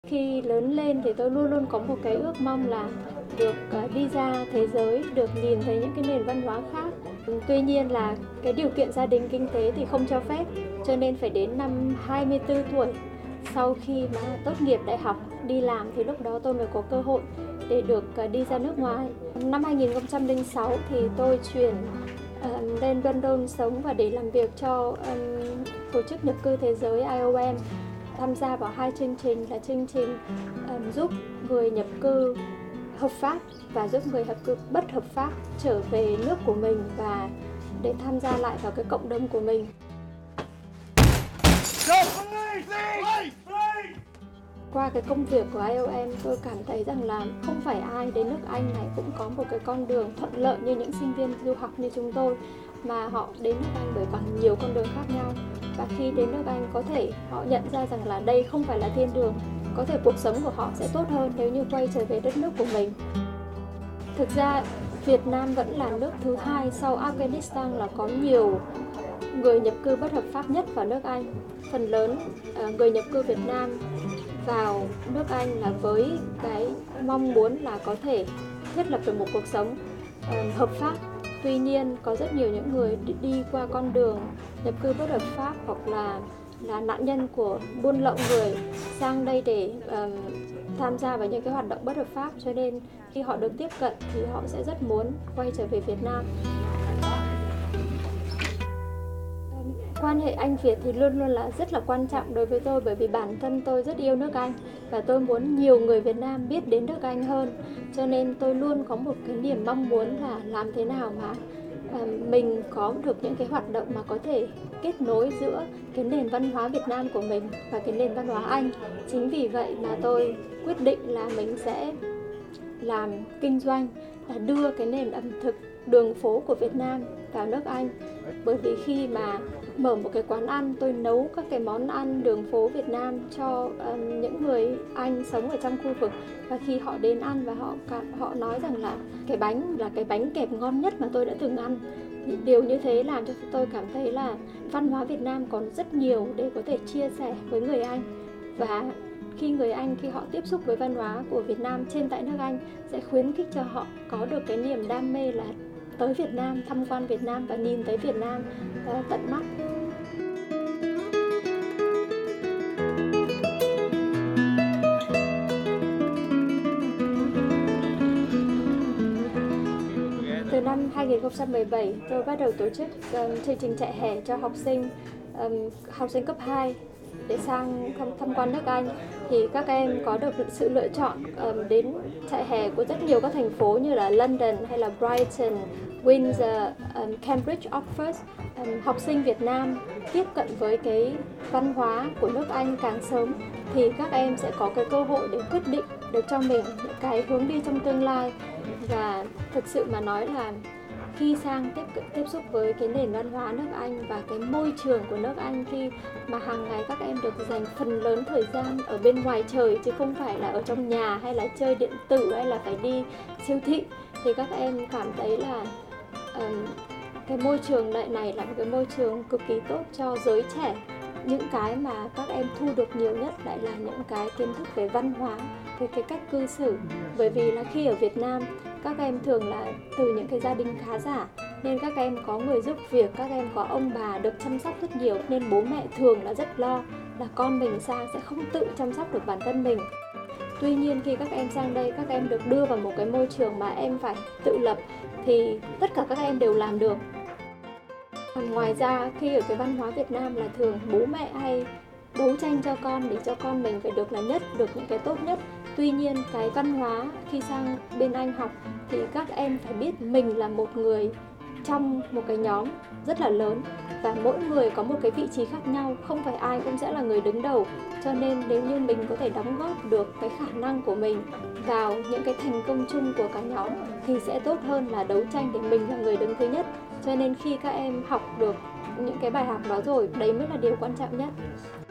Khi lớn lên thì tôi luôn luôn có một cái ước mong là được đi ra thế giới, được nhìn thấy những cái nền văn hóa khác. Tuy nhiên là cái điều kiện gia đình kinh tế thì không cho phép, cho nên phải đến năm 24 tuổi sau khi mà tốt nghiệp đại học đi làm thì lúc đó tôi mới có cơ hội để được đi ra nước ngoài. Năm 2006 thì tôi chuyển lên London sống và để làm việc cho tổ chức nhập cư thế giới IOM, tham gia vào hai chương trình là chương trình giúp người nhập cư hợp pháp và giúp người nhập cư bất hợp pháp trở về nước của mình và để tham gia lại vào cái cộng đồng của mình. Qua cái công việc của IOM, tôi cảm thấy rằng là không phải ai đến nước Anh này cũng có một cái con đường thuận lợi như những sinh viên du học như chúng tôi, mà họ đến nước Anh bởi bằng nhiều con đường khác nhau. Và khi đến nước Anh có thể họ nhận ra rằng là đây không phải là thiên đường, có thể cuộc sống của họ sẽ tốt hơn nếu như quay trở về đất nước của mình. Thực ra Việt Nam vẫn là nước thứ hai sau Afghanistan là có nhiều người nhập cư bất hợp pháp nhất vào nước Anh. Phần lớn người nhập cư Việt Nam vào nước Anh là với cái mong muốn là có thể thiết lập được một cuộc sống hợp pháp. Tuy nhiên có rất nhiều những người đi qua con đường nhập cư bất hợp pháp hoặc là nạn nhân của buôn lậu người sang đây để tham gia vào những cái hoạt động bất hợp pháp, cho nên khi họ được tiếp cận thì họ sẽ rất muốn quay trở về Việt Nam. Quan hệ Anh Việt thì luôn luôn là rất là quan trọng đối với tôi, bởi vì bản thân tôi rất yêu nước Anh và tôi muốn nhiều người Việt Nam biết đến nước Anh hơn, cho nên tôi luôn có một cái niềm mong muốn là làm thế nào mà mình có được những cái hoạt động mà có thể kết nối giữa cái nền văn hóa Việt Nam của mình và cái nền văn hóa Anh. Chính vì vậy mà tôi quyết định là mình sẽ làm kinh doanh, là đưa cái nền ẩm thực đường phố của Việt Nam vào nước Anh. Bởi vì khi mà mở một cái quán ăn, tôi nấu các cái món ăn đường phố Việt Nam cho những người Anh sống ở trong khu vực, và khi họ đến ăn và họ nói rằng là cái bánh là cái bánh kẹp ngon nhất mà tôi đã từng ăn. Thì điều như thế làm cho tôi cảm thấy là văn hóa Việt Nam còn rất nhiều để có thể chia sẻ với người Anh, và khi người Anh khi họ tiếp xúc với văn hóa của Việt Nam trên tại nước Anh sẽ khuyến khích cho họ có được cái niềm đam mê là tới Việt Nam, tham quan Việt Nam và nhìn thấy Việt Nam tận mắt. Từ năm 2017, tôi bắt đầu tổ chức chương trình trại hè cho học sinh cấp 2 để sang tham quan nước Anh. Thì các em có được sự lựa chọn đến trại hè của rất nhiều các thành phố như là London hay là Brighton, Windsor, Cambridge, Oxford. Học sinh Việt Nam tiếp cận với cái văn hóa của nước Anh càng sớm thì các em sẽ có cái cơ hội để quyết định được cho mình những cái hướng đi trong tương lai. Và thực sự mà nói là khi sang tiếp xúc với cái nền văn hóa nước Anh và cái môi trường của nước Anh, khi mà hàng ngày các em được dành phần lớn thời gian ở bên ngoài trời chứ không phải là ở trong nhà hay là chơi điện tử hay là phải đi siêu thị, thì các em cảm thấy là cái môi trường này là một cái môi trường cực kỳ tốt cho giới trẻ. Những cái mà các em thu được nhiều nhất lại là những cái kiến thức về văn hóa, về cái cách cư xử. Bởi vì là khi ở Việt Nam, các em thường là từ những cái gia đình khá giả, nên các em có người giúp việc, các em có ông bà được chăm sóc rất nhiều, nên bố mẹ thường là rất lo là con mình sang sẽ không tự chăm sóc được bản thân mình. Tuy nhiên khi các em sang đây, các em được đưa vào một cái môi trường mà em phải tự lập thì tất cả các em đều làm được. Ngoài ra khi ở cái văn hóa Việt Nam là thường bố mẹ hay đấu tranh cho con để cho con mình phải được là nhất, được những cái tốt nhất. Tuy nhiên cái văn hóa khi sang bên Anh học thì các em phải biết mình là một người trong một cái nhóm rất là lớn và mỗi người có một cái vị trí khác nhau, không phải ai cũng sẽ là người đứng đầu. Cho nên nếu như mình có thể đóng góp được cái khả năng của mình vào những cái thành công chung của cả nhóm thì sẽ tốt hơn là đấu tranh để mình là người đứng thứ nhất. Cho nên khi các em học được những cái bài học đó rồi, đấy mới là điều quan trọng nhất.